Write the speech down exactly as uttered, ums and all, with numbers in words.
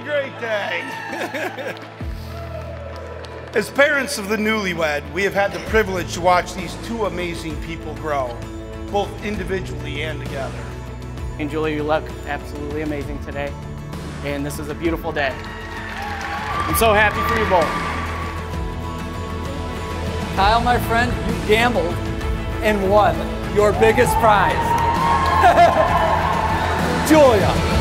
great day. As parents of the newlywed, we have had the privilege to watch these two amazing people grow, both individually and together. And Julie, you look absolutely amazing today, and this is a beautiful day. I'm so happy for you both. Kyle, my friend, you gambled and won your biggest prize. Julia.